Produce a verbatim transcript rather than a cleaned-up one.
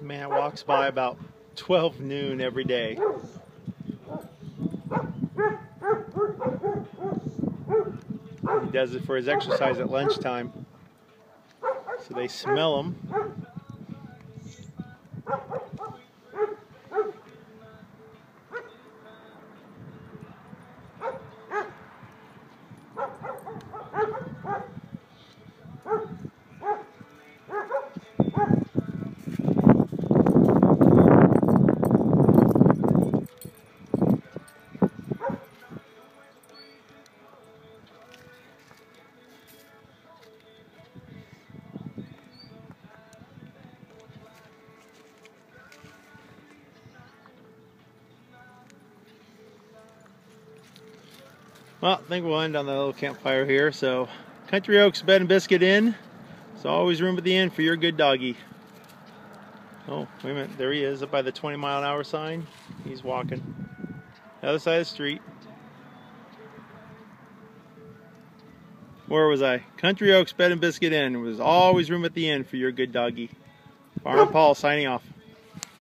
Man walks by about twelve noon every day. He does it for his exercise at lunchtime. So they smell him. Well, I think we'll end on the little campfire here. So, Country Oaks Bed and Biscuit Inn. There's always room at the inn for your good doggy. Oh, wait a minute. There he is up by the twenty mile an hour sign. He's walking. The other side of the street. Where was I? Country Oaks Bed and Biscuit Inn. There's always room at the inn for your good doggy. Farmer Paul signing off.